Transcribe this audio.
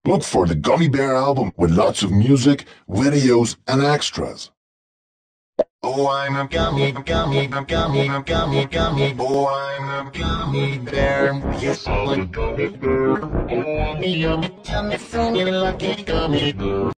Look for the Gummy Bear album with lots of music, videos, and extras. Oh, I'm a gummy, gummy, gummy, gummy, gummy. Oh, I'm a gummy bear. Yes, I'm a gummy bear. Oh, I'm a yummy, yummy, funny, lucky gummy bear.